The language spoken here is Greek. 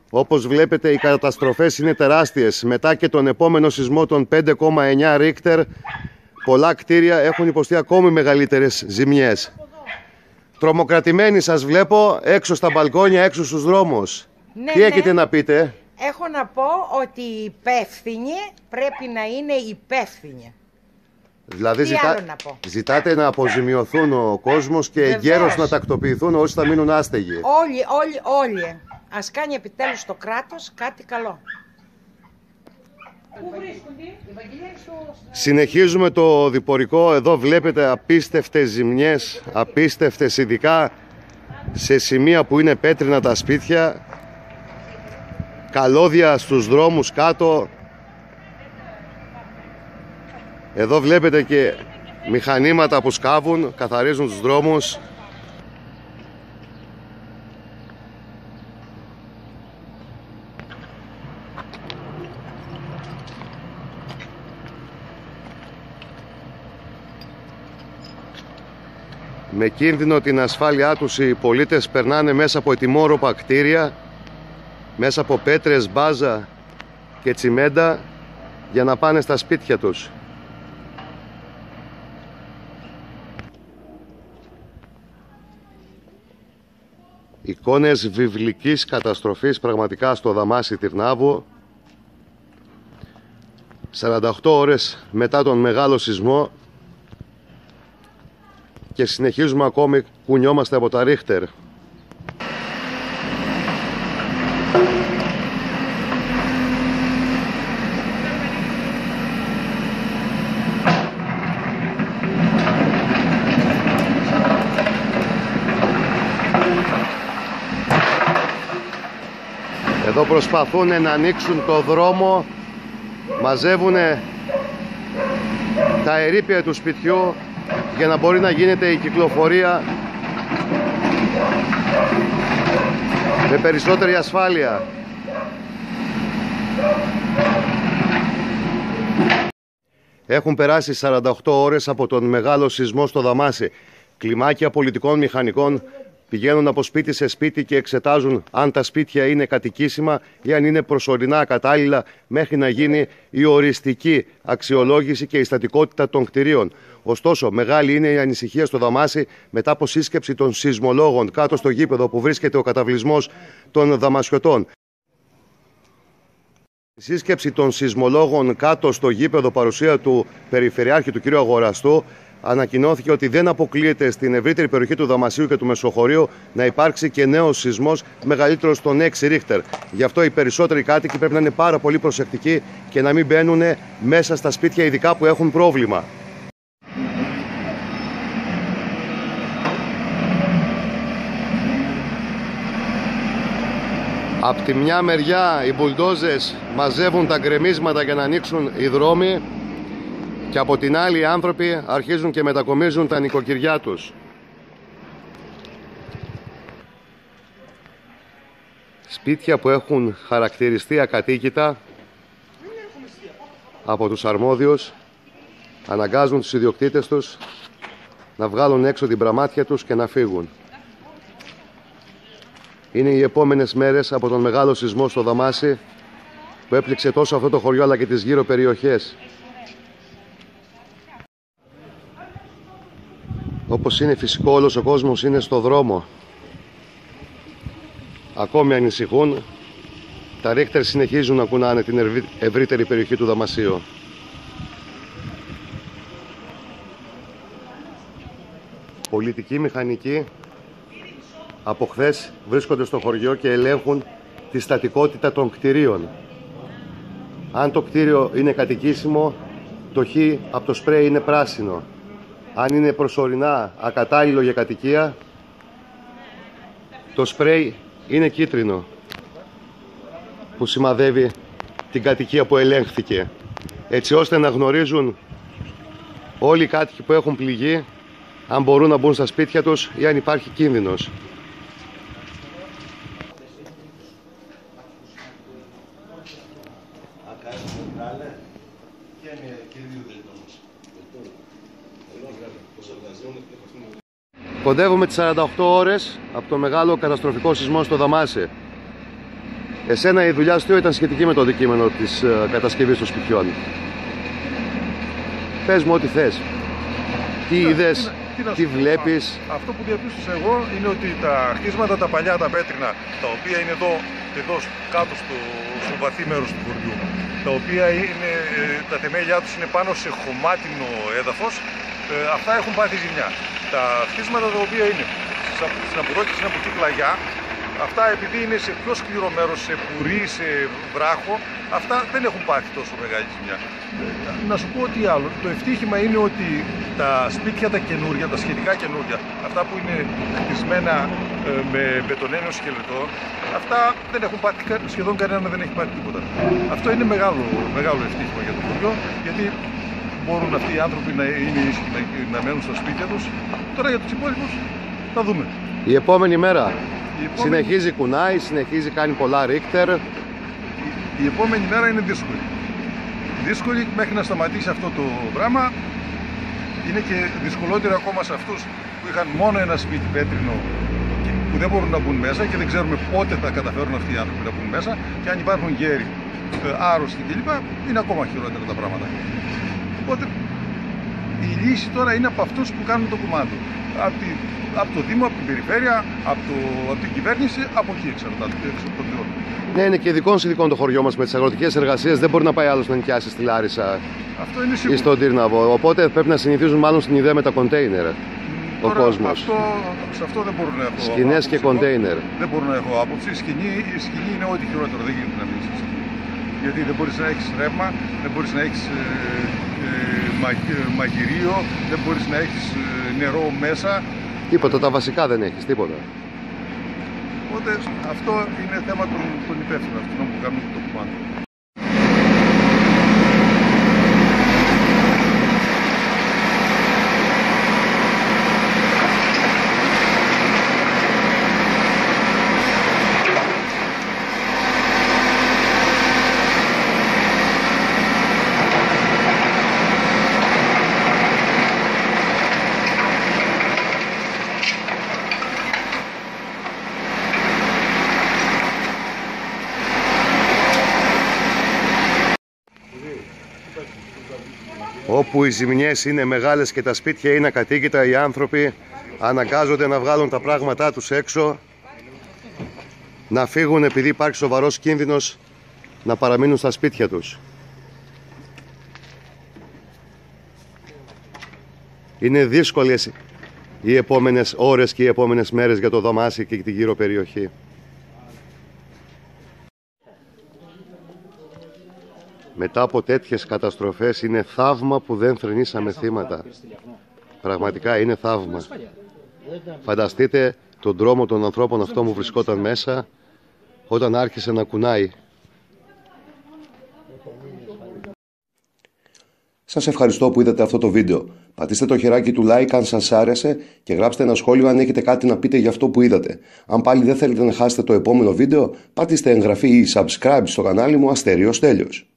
Όπως βλέπετε, οι καταστροφές είναι τεράστιες. Μετά και τον επόμενο σεισμό των 5,9 Ρίχτερ, πολλά κτίρια έχουν υποστεί ακόμη μεγαλύτερες ζημιές. Τρομοκρατημένοι σας βλέπω έξω στα μπαλκόνια, έξω στους δρόμους. Ναι, Τι έχετε να πείτε? Έχω να πω ότι οι υπεύθυνοι πρέπει να είναι υπεύθυνοι. Δηλαδή ζητάτε να αποζημιωθούν ο κόσμος και εγκαίρως να τακτοποιηθούν όσοι θα μείνουν άστεγοι. Όλοι. Ας κάνει επιτέλους το κράτος κάτι καλό. Συνεχίζουμε το διπορικό. Εδώ βλέπετε απίστευτες ζημιές, απίστευτες, ειδικά σε σημεία που είναι πέτρινα τα σπίτια, καλώδια στους δρόμους κάτω. Εδώ βλέπετε και μηχανήματα που σκάβουν, καθαρίζουν τους δρόμους. Με κίνδυνο την ασφάλειά τους οι πολίτες περνάνε μέσα από ετοιμόρροπα κτίρια, μέσα από πέτρες, μπάζα και τσιμέντα για να πάνε στα σπίτια τους. Εικόνες βιβλικής καταστροφής πραγματικά στο Δαμάσι Τυρνάβου. 48 ώρες μετά τον μεγάλο σεισμό και συνεχίζουμε ακόμη, κουνιόμαστε από τα Ρίχτερ. Εδώ προσπαθούν να ανοίξουν το δρόμο, μαζεύουν τα ερείπια του σπιτιού για να μπορεί να γίνεται η κυκλοφορία με περισσότερη ασφάλεια. Έχουν περάσει 48 ώρες από τον μεγάλο σεισμό στο Δαμάσι. Κλιμάκια πολιτικών μηχανικών πηγαίνουν από σπίτι σε σπίτι και εξετάζουν αν τα σπίτια είναι κατοικήσιμα ή αν είναι προσωρινά κατάλληλα, μέχρι να γίνει η οριστική αξιολόγηση και η στατικότητα των κτηρίων. Ωστόσο, μεγάλη είναι η ανησυχία στο Δαμάσι μετά από σύσκεψη των σεισμολόγων κάτω στο γήπεδο που βρίσκεται ο καταβλισμός των Δαμασιωτών. Η σύσκεψη των σεισμολόγων κάτω στο γήπεδο, παρουσία του Περιφερειάρχη του κ. Αγοραστού, ανακοινώθηκε ότι δεν αποκλείεται στην ευρύτερη περιοχή του Δαμασίου και του Μεσοχωρίου να υπάρξει και νέος σεισμός μεγαλύτερος των 6 Ρίχτερ. Γι' αυτό οι περισσότεροι κάτοικοι πρέπει να είναι πάρα πολύ προσεκτικοί και να μην μπαίνουν μέσα στα σπίτια, ειδικά που έχουν πρόβλημα. Απ' τη μια μεριά οι μπουλντόζες μαζεύουν τα γκρεμίσματα για να ανοίξουν οι δρόμοι και από την άλλη οι άνθρωποι αρχίζουν και μετακομίζουν τα νοικοκυριά τους. Σπίτια που έχουν χαρακτηριστεί ακατοίκητα από τους αρμόδιους αναγκάζουν τους ιδιοκτήτες τους να βγάλουν έξω την πραμάτια τους και να φύγουν. Είναι οι επόμενες μέρες από τον μεγάλο σεισμό στο Δαμάσι που έπληξε τόσο αυτό το χωριό αλλά και τις γύρω περιοχές. Όπως είναι φυσικό, όλος ο κόσμος είναι στο δρόμο. Ακόμη ανησυχούν. Τα Ρίχτερ συνεχίζουν να κουνάνε την ευρύτερη περιοχή του Δαμασίου. Πολιτικοί μηχανικοί από χθες βρίσκονται στο χωριό και ελέγχουν τη στατικότητα των κτηρίων. Αν το κτίριο είναι κατοικήσιμο, το χ από το σπρέι είναι πράσινο. Αν είναι προσωρινά ακατάλληλο για κατοικία, το σπρέι είναι κίτρινο, που σημαδεύει την κατοικία που ελέγχθηκε, έτσι ώστε να γνωρίζουν όλοι οι κάτοικοι που έχουν πληγεί αν μπορούν να μπουν στα σπίτια τους ή αν υπάρχει κίνδυνος. Κοντεύουμε τις 48 ώρες από το μεγάλο καταστροφικό σεισμό στο Δαμάσι. Εσένα η δουλειά σου ήταν σχετική με το αντικείμενο της κατασκευής των σπιτιών. Πες μου ό,τι θες. Τι είδες, τι βλέπεις? Αυτό που διαπίστωσα εγώ είναι ότι τα χτίσματα τα παλιά, τα πέτρινα, τα οποία είναι εδώ κάτω στο βαθύ μέρος του χωριού, τα οποία είναι, τα θεμέλια τους είναι πάνω σε χωμάτινο έδαφος, αυτά έχουν πάθει ζημιά. Τα χτίσματα τα οποία είναι στην αποδόκη, στην από εκεί πλαγιά, αυτά επειδή είναι σε πιο σκληρό μέρος, σε πουρί, σε βράχο, αυτά δεν έχουν πάθει τόσο μεγάλη ζημιά. Να σου πω ότι άλλο. Το ευτύχημα είναι ότι τα σπίτια τα καινούργια, τα σχετικά καινούργια, αυτά που είναι χτισμένα με μπετονένιο σκελετό, αυτά δεν έχουν πάθει, σχεδόν κανένα δεν έχει πάθει τίποτα. Αυτό είναι μεγάλο ευτύχημα για το χωριό, γιατί μπορούν αυτοί οι άνθρωποι να είναι ήσυχοι, να μένουν στα σπίτια τους. Τώρα για τους υπόλοιπους θα δούμε. Η επόμενη μέρα συνεχίζει κουνάει, συνεχίζει κάνει πολλά ρίχτερ. Η επόμενη μέρα είναι δύσκολη. Δύσκολη μέχρι να σταματήσει αυτό το πράγμα. Είναι και δυσκολότερο ακόμα σε αυτούς που είχαν μόνο ένα σπίτι πέτρινο που δεν μπορούν να μπουν μέσα και δεν ξέρουμε πότε θα καταφέρουν αυτοί οι άνθρωποι να μπουν μέσα, και αν υπάρχουν γέροι, άρρωστοι κλπ. Είναι ακόμα χειρότερα τα πράγματα. Οπότε η λύση τώρα είναι από αυτούς που κάνουν το κουμάντο. Από το Δήμο, από την Περιφέρεια, από την κυβέρνηση, από εκεί εξαρτάται. Ναι, είναι και ειδικών συνδικών το χωριό μας με τις αγροτικές εργασίες. Δεν μπορεί να πάει άλλος να νοικιάσει στη Λάρισα ή στον Τύρναβο. Οπότε πρέπει να συνηθίζουν μάλλον στην ιδέα με τα κοντέινερ ο κόσμος. Σε αυτό δεν μπορώ να έχω σκηνές και κοντέινερ. Δεν μπορώ να έχω άποψη. Η σκηνή είναι ό,τι χειρότερο. Δεν γίνεται να μείνει στη σκηνή. Γιατί δεν μπορείς να έχεις ρεύμα, δεν μπορείς να έχεις μαγειρίο, δεν μπορείς να έχεις νερό μέσα. Τίποτα, τα βασικά δεν έχεις, τίποτα. Οπότε αυτό είναι θέμα των υπεύθυνων, αυτών που κάνουν το κουμάντο. Όπου οι ζημιές είναι μεγάλες και τα σπίτια είναι ακατοίκητα, οι άνθρωποι αναγκάζονται να βγάλουν τα πράγματά τους έξω, να φύγουν επειδή υπάρχει σοβαρός κίνδυνος να παραμείνουν στα σπίτια τους. Είναι δύσκολες οι επόμενες ώρες και οι επόμενες μέρες για το Δαμάσι και την γύρω περιοχή. Μετά από τέτοιες καταστροφές είναι θαύμα που δεν θρηνήσαμε θύματα. Πραγματικά είναι θαύμα. Φανταστείτε τον τρόμο των ανθρώπων αυτών που βρισκόταν μέσα όταν άρχισε να κουνάει. Σας ευχαριστώ που είδατε αυτό το βίντεο. Πατήστε το χεράκι του like αν σας άρεσε και γράψτε ένα σχόλιο αν έχετε κάτι να πείτε για αυτό που είδατε. Αν πάλι δεν θέλετε να χάσετε το επόμενο βίντεο, πατήστε εγγραφή ή subscribe στο κανάλι μου Αστέριος Τέλειος.